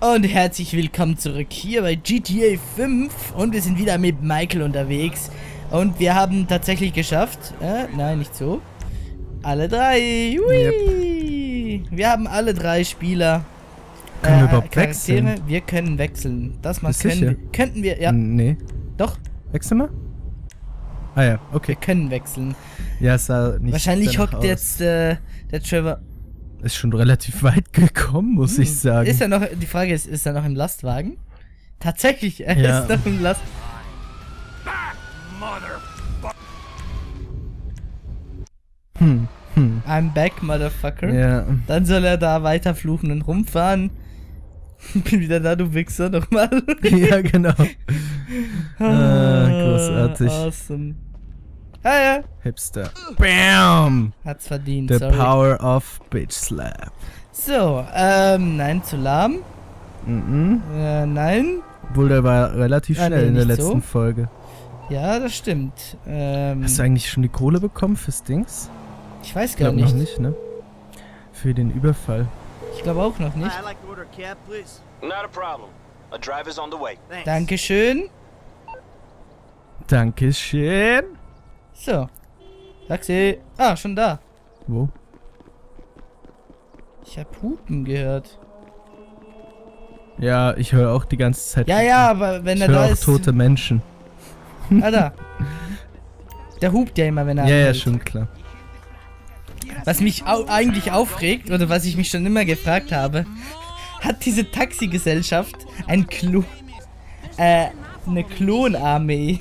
Und herzlich willkommen zurück hier bei GTA 5 und wir sind wieder mit Michael unterwegs und wir haben tatsächlich geschafft, nein, nicht so, alle drei, hui. Yep. Wir haben alle drei Spieler, können wir überhaupt wechseln? Wir können wechseln, das mal könnten wir, ja. Nee. Doch. Wechseln wir? Ah ja, okay. Wir können wechseln. Ja, es sah nicht wahrscheinlich hockt aus. jetzt der Trevor... Ist schon relativ weit gekommen, muss ich sagen. Ist er noch, die Frage ist er noch im Lastwagen? Tatsächlich, er ist noch im Lastwagen. I'm back, Motherfucker. Ja. Dann soll er da weiter fluchen und rumfahren. Bin wieder da, du Wichser, nochmal. Ja, genau. Großartig. Awesome. Ah ja. Hipster. Bam! Hat's verdient, The power of Bitch Slap. So, nein, zu lahm. Nein. Obwohl, der war relativ schnell in der letzten Folge. Ja, das stimmt. Hast du eigentlich schon die Kohle bekommen fürs Dings? Ich weiß gar nicht. Noch nicht, ne? Für den Überfall. Ich glaube auch noch nicht. Dankeschön. Dankeschön. So. Taxi. Ah, schon da. Wo? Ich hab Hupen gehört. Ja, ich höre auch die ganze Zeit. Ja, aber wenn er da ist. Ich höre auch tote Menschen. Ah, da. Der hupt ja immer, wenn er anhält. Ja, schon klar. Was mich eigentlich aufregt, oder was ich mich schon immer gefragt habe, hat diese Taxigesellschaft eine Klonarmee?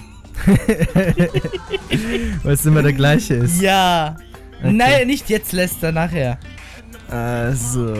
Weil es immer der gleiche ist. Ja. Okay. Nein, nicht jetzt, Lester, nachher. Also.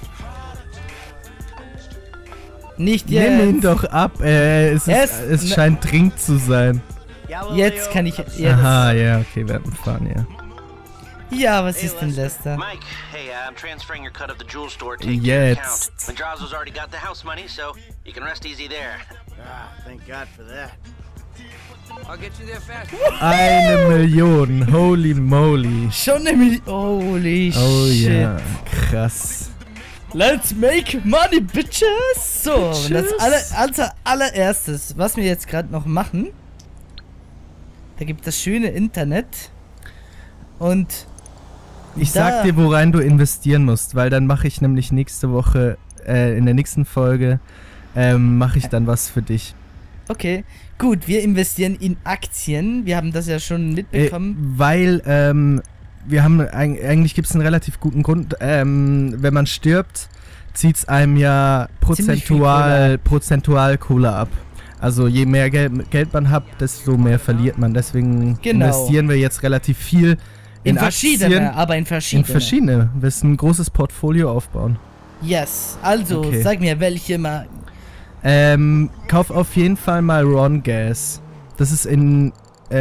Nicht jetzt. Nimm ihn doch ab, es scheint dringend zu sein. Jetzt kann ich. Jetzt. Aha, ja, okay, wir werden fahren, ja. Ja, was ist denn, Lester? Mike, hey, I'm transferring your cut of the jewel store to your account. Madrazo's already got the house money, so you can rest easy there. Ah, thank God for that. I'll get you there fast. 1 Million, holy moly. Schon 1 Million, holy shit. Oh ja, krass. Let's make money, bitches. So, das allererstes, was wir jetzt gerade noch machen, da gibt es das schöne Internet und ich sag dir, worein du investieren musst, weil dann mache ich nämlich nächste Woche, in der nächsten Folge, mache ich dann was für dich. Okay, gut, wir investieren in Aktien, wir haben das ja schon mitbekommen. Weil, wir haben, eigentlich gibt es einen relativ guten Grund, wenn man stirbt, zieht es einem ja prozentual Kohle ab. Also je mehr Geld man hat, desto mehr verliert man, deswegen investieren wir jetzt relativ viel in verschiedene, Aktien, aber in verschiedene. In verschiedene. Wir müssen ein großes Portfolio aufbauen. Yes, also sag mir, welche mal. Kauf auf jeden Fall mal Ron Gas. Das ist in,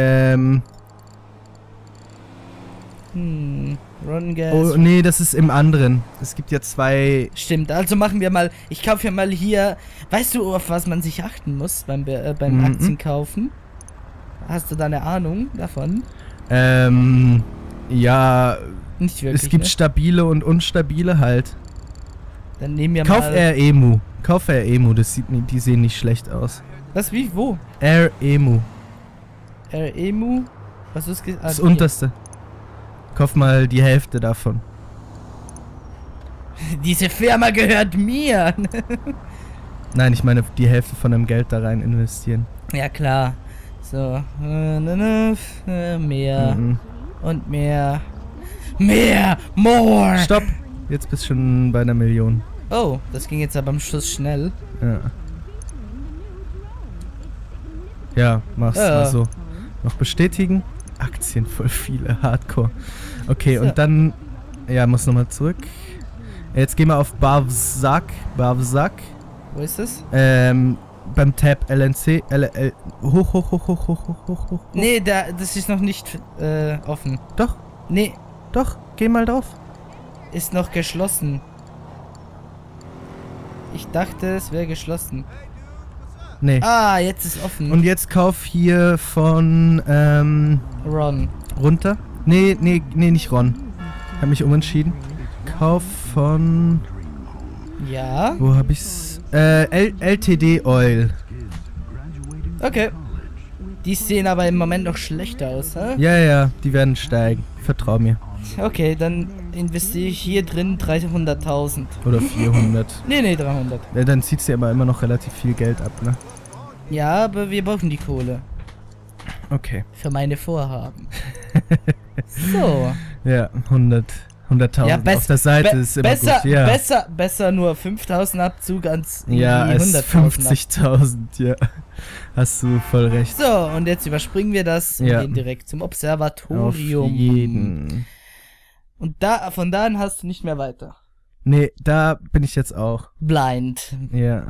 Ron Gas. Oh, nee, das ist im anderen. Es gibt ja 2. Stimmt, also machen wir mal, ich kaufe ja mal hier, weißt du, auf was man sich achten muss beim Aktienkaufen? Hast du da eine Ahnung davon? Ja, nicht wirklich, es gibt stabile und unstabile halt. Dann nehmen wir Kauf mal... R-Emu. Kauf R-Emu, die sehen nicht schlecht aus. Was, wie, wo? R-Emu. R-Emu? Was ist das unterste. Kauf mal die Hälfte davon. Diese Firma gehört mir! Nein, ich meine die Hälfte von dem Geld da rein investieren. Ja, klar. So. Mehr. Und mehr. Mehr! More! Stopp! Jetzt bist du schon bei 1 Million. Oh, das ging jetzt aber am Schluss schnell. Ja. Ja, mach's mal so. Noch bestätigen. Aktien voll viele, Hardcore. Okay, so. Und dann... Ja, muss nochmal zurück. Jetzt gehen wir auf Bavzak. Wo ist das? Beim Tab LNC. Hoch. Nee, das ist noch nicht offen. Doch? Nee. Doch, geh mal drauf. Ist noch geschlossen. Ich dachte, es wäre geschlossen. Nee. Ah, jetzt ist offen. Und jetzt kauf hier von Ron. Runter? Nee, nicht Ron. Ich habe mich umentschieden. Kauf von Ja. Wo hab ich's? LTD Oil. Okay. Die sehen aber im Moment noch schlechter aus, hä? Ja, die werden steigen. Vertrau mir. Okay, dann investiere ich hier drin 300.000. Oder 400. Nee, 300. Ja, dann zieht's ja aber immer noch relativ viel Geld ab, ne? Ja, aber wir brauchen die Kohle. Okay. Für meine Vorhaben. So. Ja, 100.000 Ja, auf der Seite ist immer besser, gut. Ja, besser nur 5.000 Abzug als ja, als 100.000 50.000, ja. Hast du voll recht. So, und jetzt überspringen wir das und Ja. gehen direkt zum Auf Observatorium. jeden. Und von da an hast du nicht mehr weiter. Nee, da bin ich jetzt auch. Blind. Ja.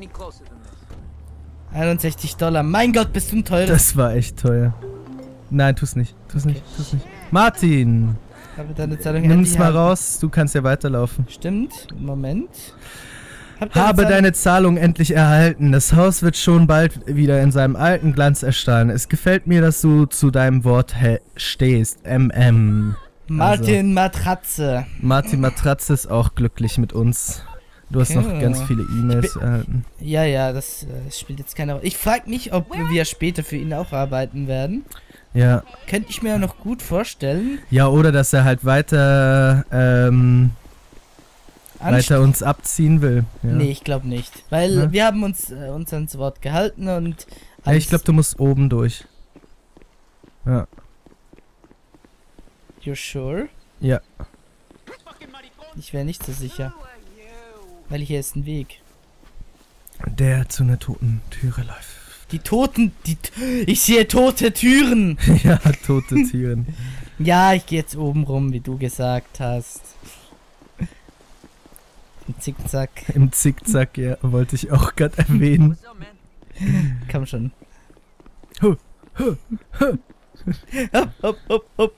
$61. Mein Gott, bist du ein teurer. Das war echt teuer. Nein, tu's nicht. Tu's nicht. Martin, Habe deine Zahlung nimm's endlich mal erhalten. raus. Du kannst ja weiterlaufen. Stimmt. Moment. Habe deine Zahlung endlich erhalten. Das Haus wird schon bald wieder in seinem alten Glanz erstrahlen. Es gefällt mir, dass du zu deinem Wort stehst. Martin Matratze. Martin Matratze ist auch glücklich mit uns. Du hast noch Okay. ganz viele E-Mails erhalten. Ja, das spielt jetzt keine Rolle. Ich frage mich, ob wir später für ihn auch arbeiten werden. Ja. Könnte ich mir noch gut vorstellen. Ja, oder dass er halt weiter uns abziehen will. Ja. Nee, ich glaube nicht. Weil Ja? wir haben uns ans Wort gehalten und... Ja, ich glaube, du musst oben durch. Ja. You're sure? Ja. Ich wäre nicht so sicher. Weil hier ist ein Weg. Der zu einer toten Türe läuft. Ich sehe tote Türen! Ja, tote Türen. Ja, ich gehe jetzt oben rum, wie du gesagt hast. Im Zickzack. Im Zickzack, ja, wollte ich auch gerade erwähnen. Komm schon. Huh, huh, Hopp.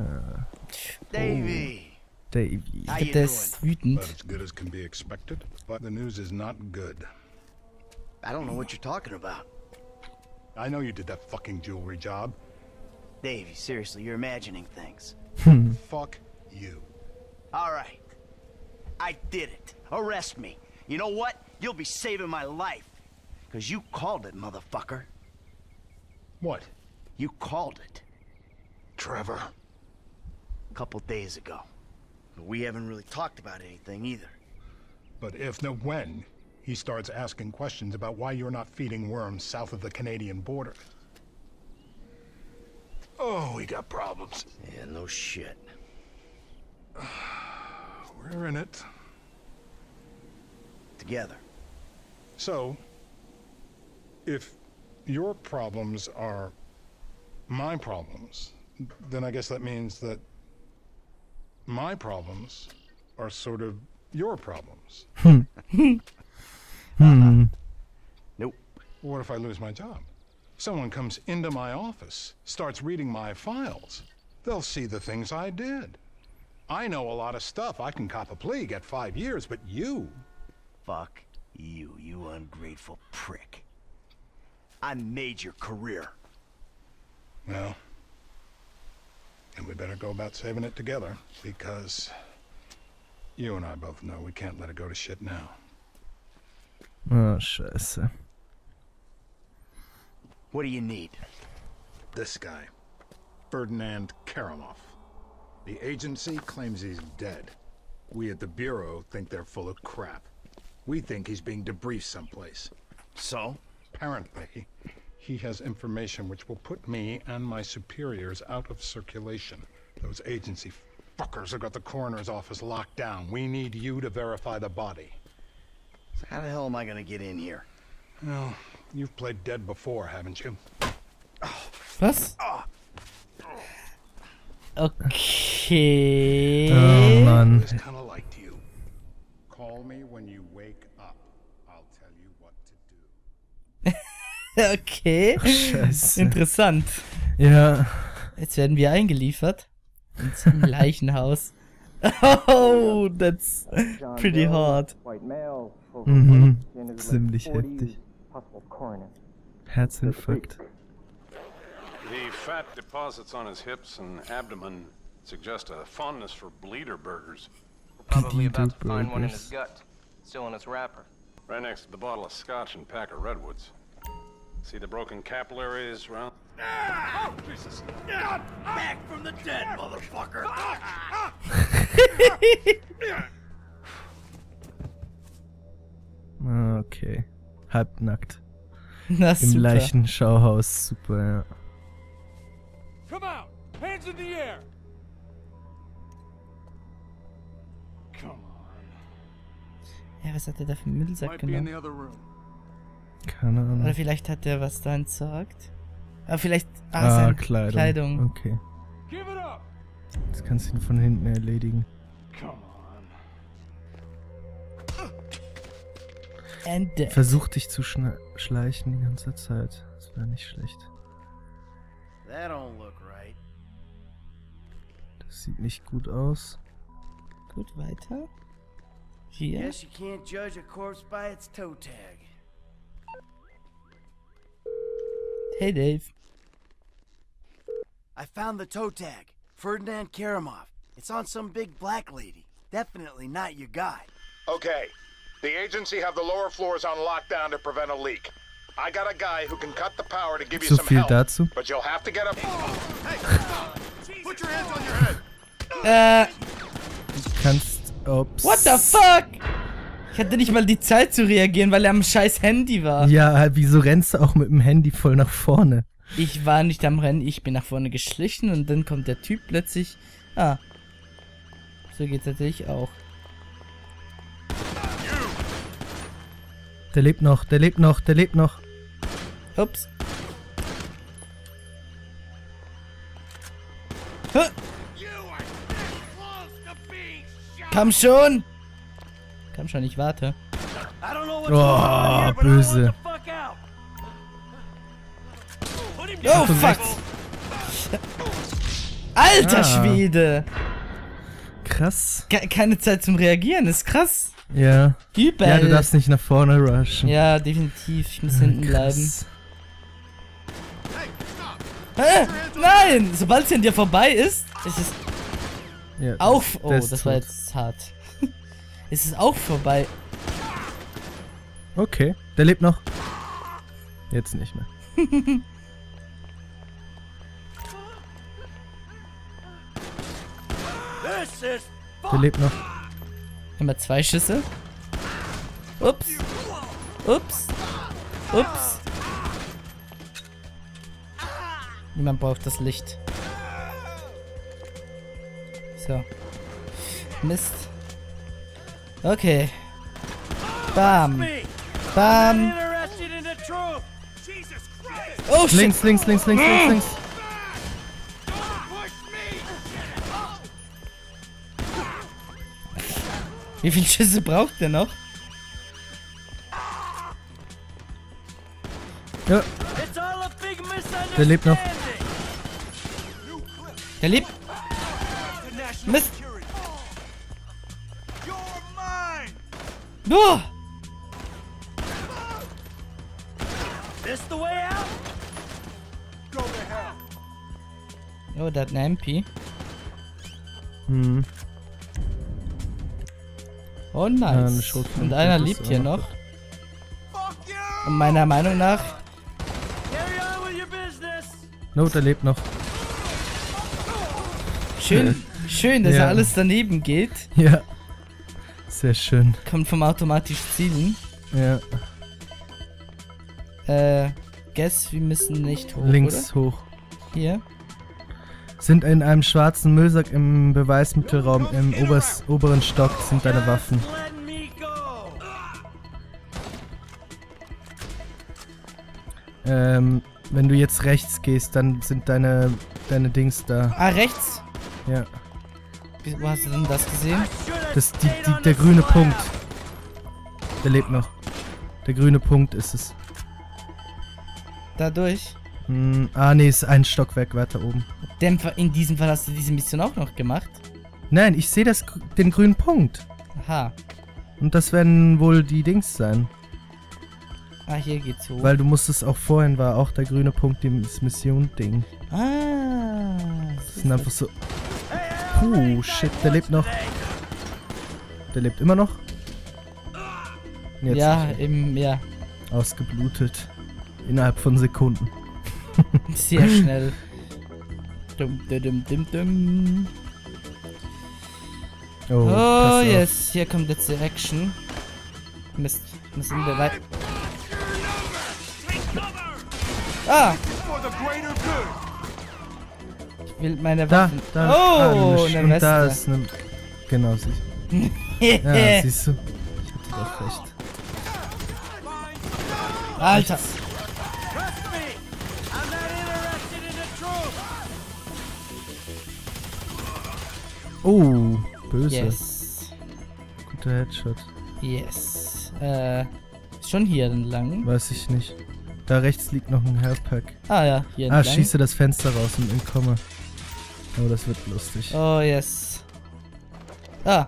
Davey, Davey. how Ich you glaub, der doing? ist wütend. About as good as can be expected, but the news is not good. I don't know what you're talking about. I know you did that fucking jewelry job. Davey, seriously, you're imagining things. Fuck you. All right. I did it. Arrest me. You know what? You'll be saving my life. Because you called it, motherfucker. What? You called it. Trevor? A couple days ago. But we haven't really talked about anything either. But if, no, when he starts asking questions about why you're not feeding worms south of the Canadian border. Oh, we got problems. Yeah, no shit. We're in it. Together. So, if your problems are my problems, then I guess that means that my problems are sort of your problems. Nope. What if I lose my job? Someone comes into my office, starts reading my files. They'll see the things I did. I know a lot of stuff. I can cop a plea, get 5 years, but you... Fuck you, you ungrateful prick. I made your career. Well, and we better go about saving it together, because you and I both know we can't let it go to shit now. Oh, scheiße. What do you need? This guy, Ferdinand Karamov. The agency claims he's dead. We at the Bureau think they're full of crap. We think he's being debriefed someplace. So? Apparently, he has information which will put me and my superiors out of circulation. Those agency fuckers have got the coroner's office locked down. We need you to verify the body. So how the hell am I gonna get in here? Well, you've played dead before, haven't you? Was? Okay. Oh, Mann. It's kind of like you. Call me when you wake up. I'll tell you what to do. Okay. Scheiße. Interessant. Ja. Jetzt werden wir eingeliefert. Ins Leichenhaus. Oh, that's pretty hard. Mhm. Ziemlich heftig. Herzinfarkt. The fat deposits on his hips and abdomen suggest a fondness for bleeder burgers. Probably about to Bleeder find one in his burgers. gut. Still in its wrapper. Right next to the bottle of scotch and pack of redwoods. See the broken capillaries around? Oh, Jesus! God, back from the dead, motherfucker! Okay. Halbnackt. Na Im super. Leichenschauhaus. Super, ja. Come out! Hands in the air! Come on. Ja, was hat der da für einen Müllsack Might be in the genommen? other room. Keine Ahnung. Oder vielleicht hat der was da entsorgt. Aber vielleicht... seine Kleidung. Okay. Give it up! Das kannst du ihn von hinten erledigen. Come on. And dead. Versuch dich zu schleichen die ganze Zeit. Das wäre nicht schlecht. That don't look right. Das sieht nicht gut aus. Gut, weiter. Hier. Guess you can't judge a corpse by its toe tag. Hey, Dave. I found the toe tag. Ferdinand Karamov. It's on some big black lady. Definitely not your guy. Okay. The agency have the lower floors on lockdown to prevent a leak. I got a guy who can cut the power to give you So some viel help. dazu. But you'll have to get up. Hey, put your hands on your head. Kannst. Ups. What the fuck? Ich hatte nicht mal die Zeit zu reagieren, weil er am scheiß Handy war. Ja, wieso rennst du auch mit dem Handy voll nach vorne? Ich war nicht am Rennen, ich bin nach vorne geschlichen und dann kommt der Typ plötzlich. Ah. So geht's natürlich auch. Der lebt noch, der lebt noch, der lebt noch. Ups. Hä? Komm schon! Komm schon, ich warte. I don't know what's going on here, but I böse. want the fuck out. Oh, fuck! Alter Schwede! Krass. Keine Zeit zum Reagieren, ist krass. Ja. Übel. Ja, du darfst nicht nach vorne rushen. Ja, definitiv. Ich muss hinten bleiben. Krass. Nein! Sobald es an dir vorbei ist es Ja, auch... Oh, der ist das war tot. jetzt hart. Es ist auch vorbei. Okay, der lebt noch. Jetzt nicht mehr. This is Der lebt noch. Immer 2 Schüsse. Ups. Ups. Ups. Niemand braucht das Licht. So. Mist. Okay. Bam. Bam. interested in the truth. Jesus Christ! Oh shit. Links, links, links, links, links, links. Wie viele Schüsse braucht der noch? Ja, It's all a big misunderstanding. der lebt noch. Der lebt. Mist. Oh. This the way out? Oh, der hat eine MP. Hm. Oh, Ja, eine nice. Schrotflinte Und einer ist lebt auch hier noch noch. Und meiner Meinung nach... Carry on with your business. No, der lebt noch. Schön, dass Ja. alles daneben geht. Ja. Sehr schön. Kommt vom automatisch Zielen. Ja. Guess, wir müssen nicht hoch, Links oder? hoch. Hier. Sind in einem schwarzen Müllsack im Beweismittelraum im oberen Stock sind deine Waffen. Let me go. Wenn du jetzt rechts gehst, dann sind deine Dings da. Ah, rechts. Ja. Wo hast du denn das gesehen? Das der grüne Punkt. Der lebt noch. Der grüne Punkt ist es. Dadurch. Nee, ist ein Stock weg, weiter oben. Dämpfer, in diesem Fall hast du diese Mission auch noch gemacht. Nein, ich sehe den grünen Punkt. Aha. Und das werden wohl die Dings sein. Ah, hier geht's hoch. Weil du musstest auch vorhin war auch der grüne Punkt das Mission-Ding. Ah. Das sind einfach so. Shit, der lebt noch. Der lebt immer noch. Jetzt ja, nicht. ja. Ausgeblutet. Innerhalb von Sekunden. Sehr schnell. Dum, dum, dum, dum, dum. Oh, Oh, pass auf. yes. Hier kommt jetzt die Action. Mist. Müssen wir weit. Ah! Ich will meine Da, Waffen. da. Oh, eine eine und da Weste. ist eine... Genau, ja, siehst du. Ich hatte doch recht. Alter. Oh, böse. Yes. Guter Headshot. Yes. Ist schon hier entlang. Weiß ich nicht. Da rechts liegt noch ein Health Pack. Ah ja, hier Ah, entlang. schieße das Fenster raus und entkomme. Oh, das wird lustig. Oh, yes. Ah.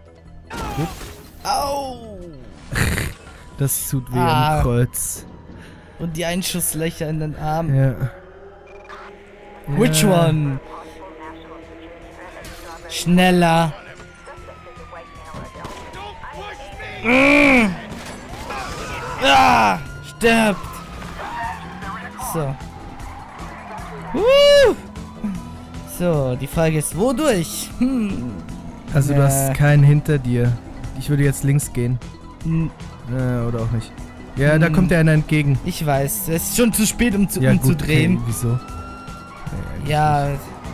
Au! Das tut weh Ah. am Kreuz. Und die Einschusslöcher in den Arm. Ja. Which Ja. one? Schneller. Ah, stirbt. So. So, die Frage ist, wodurch? Also du hast keinen hinter dir. Ich würde jetzt links gehen. Hm, Oder auch nicht. Ja, da kommt dir einer entgegen. Ich weiß, es ist schon zu spät, um Ja, gut, umzudrehen. okay, wieso? Ja,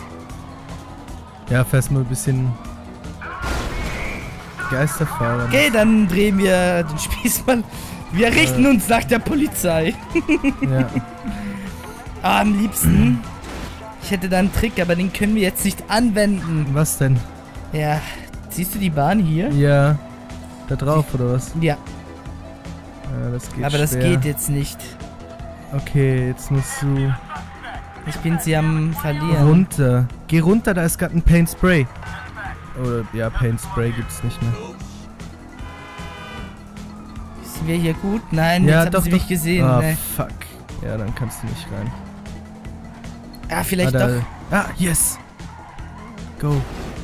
Ja, fährst mal ein bisschen Geisterfahrer. okay, dann drehen wir den Spieß mal. Wir richten uns nach der Polizei. Ja. Am liebsten. Ich hätte da einen Trick, aber den können wir jetzt nicht anwenden. Was denn? Ja, siehst du die Bahn hier? Ja. Da drauf, oder was? Ja, Ja, das geht aber das schwer. geht jetzt nicht. Okay, jetzt musst du Ich bin sie am Verlieren. runter. Geh runter, da ist gerade ein Paint Spray. Oder, ja, Paint Spray gibt's nicht mehr. Sind wir hier gut? Nein, Ja, jetzt haben doch, sie doch. mich gesehen. Ah, Ne. fuck. Ja, dann kannst du nicht rein. Ah, vielleicht da, doch. Ah, yes. Go.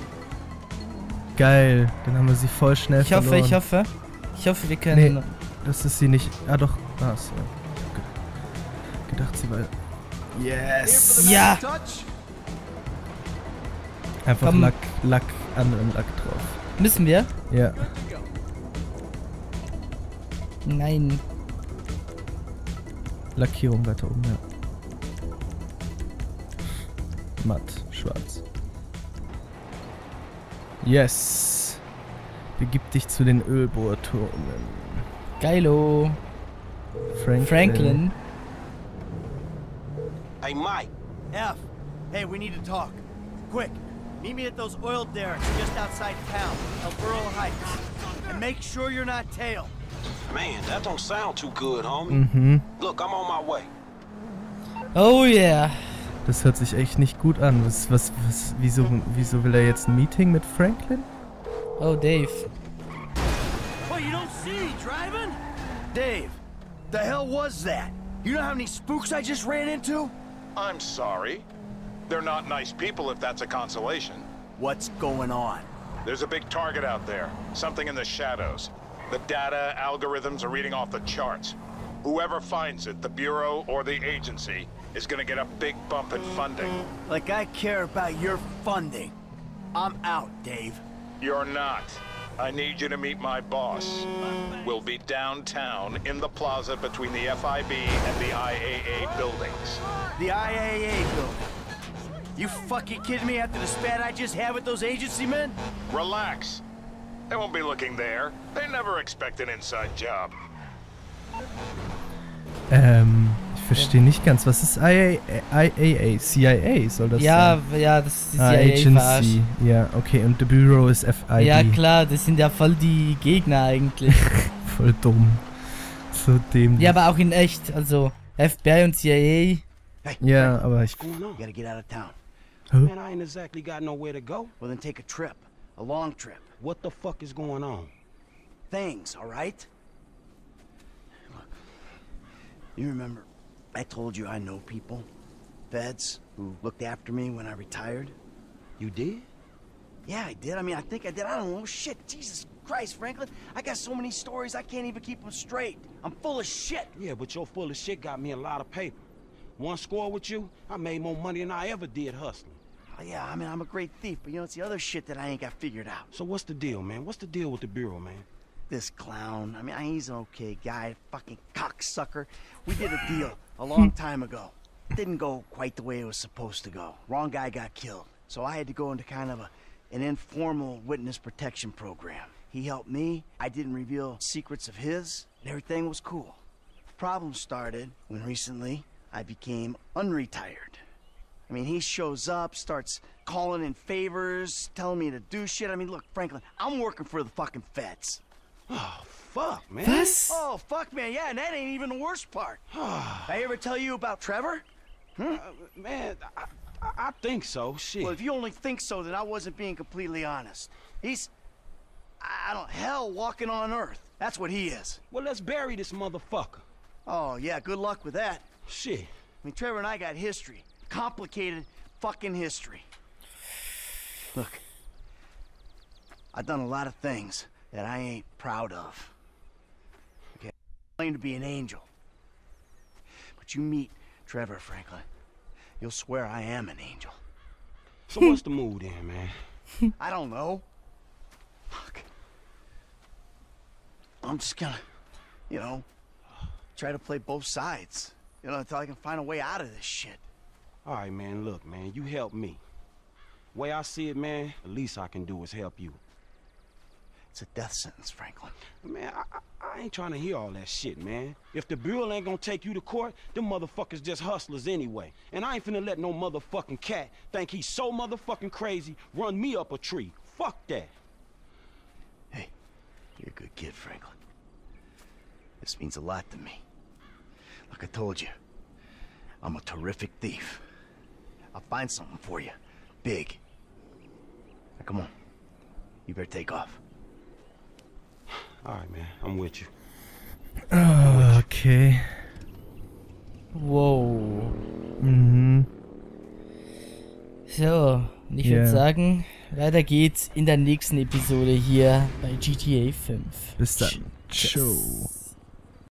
Geil. Dann haben wir sie voll schnell Ich hoffe, verloren. ich hoffe. Ich hoffe, wir können... Nee. Das ist sie nicht. Ah, doch. Ah, so. Gedacht, sie war... Yes. Ja, Einfach Komm. Lack, anderen Lack drauf. müssen wir? Ja. Nein. Lackierung weiter oben, ja. Matt, schwarz. Yes. Begib dich zu den Ölbohrturmen. Geilo. Franklin. Hey, Mike. F, hey, we need to talk. Quick, meet me at those oil derricks just outside town, El Burro Heights. And make sure you're not tailed. Man, that don't sound too good, homie. Mhm. Look, I'm on my way. Oh yeah. Das hört sich echt nicht gut an. Wieso will er jetzt ein Meeting mit Franklin? Oh, Dave. Well, you don't see me driving? Dave, the hell was that? You know how many spooks I just ran into? I'm sorry. They're not nice people if that's a consolation. What's going on? There's a big target out there. Something in the shadows. The data algorithms are reading off the charts. Whoever finds it, the Bureau or the agency, is gonna get a big bump in funding. Like I care about your funding. I'm out, Dave. You're not. I need you to meet my boss. We'll be downtown in the plaza between the FIB and the IAA buildings. The IAA building. You fucking kidding me after the spat I just had with those agency men? Relax. They won't be looking there. They never expect an inside job. Ich verstehe nicht ganz. Was ist IAA? CIA soll das Ja, sein? ja, das ist die Ah, CIA verarscht. Agency. Ja, okay. Und the Bureau ist FIB. Ja, klar, das sind ja voll die Gegner eigentlich. Voll dumm. So dämlich. Ja, aber auch in echt. Also, FBI und CIA. Ja, aber ich... What's going on? You gotta get out of town. Man, I ain't exactly got nowhere to go. Well, then take a trip. A long trip. What the fuck is going on? Things, all right? Look, you remember I told you I know people, feds, who looked after me when I retired? You did? Yeah, I did. I mean, I think I did. I don't know. Shit, Jesus Christ, Franklin. I got so many stories, I can't even keep them straight. I'm full of shit. Yeah, but your full of shit got me a lot of paper. One score with you, I made more money than I ever did hustling. Oh, yeah, I mean, I'm a great thief, but you know, it's the other shit that I ain't got figured out. So what's the deal, man? What's the deal with the Bureau, man? This clown, I mean, he's an okay guy, fucking cocksucker. We did a deal a long time ago. It didn't go quite the way it was supposed to go. Wrong guy got killed. So I had to go into kind of an informal witness protection program. He helped me. I didn't reveal secrets of his, and everything was cool. The problem started when recently I became unretired. I mean, he shows up, starts calling in favors, telling me to do shit. I mean, look, Franklin, I'm working for the fucking feds. Oh, fuck, man. Was? Oh, fuck, man, yeah, and that ain't even the worst part. I ever tell you about Trevor? Man, I think so, shit. Well, if you only think so, then I wasn't being completely honest. He's, I don't, hell walking on earth. That's what he is. Well, let's bury this motherfucker. Oh, yeah, good luck with that. Shit. I mean, Trevor and I got history. Complicated fucking history. Look, I've done a lot of things that I ain't proud of. Okay, I claim to be an angel. But you meet Trevor, Franklin, you'll swear I am an angel. So what's the mood then, man? I don't know. Fuck. I'm just gonna, you know, try to play both sides. You know, until I can find a way out of this shit. All right, man, look, man, you help me. Way I see it, man, the least I can do is help you. It's a death sentence, Franklin. Man, I ain't trying to hear all that shit, man. If the Bureau ain't gonna take you to court, them motherfuckers just hustlers anyway. And I ain't finna let no motherfucking cat think he's so motherfucking crazy run me up a tree. Fuck that. Hey, you're a good kid, Franklin. This means a lot to me. Like I told you, I'm a terrific thief. I'll find something for you. Big. Now, come on. You better take off. All right, man, I'm with you. Okay. Wow. Mhm. So, und ich würde sagen, weiter geht's in der nächsten Episode hier bei GTA 5. Bis dann. Ciao.